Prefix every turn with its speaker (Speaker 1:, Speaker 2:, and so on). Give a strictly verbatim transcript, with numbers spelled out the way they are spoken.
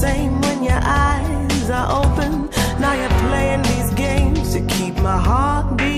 Speaker 1: same when your eyes are open. Now you're playing these games to keep my heart beating.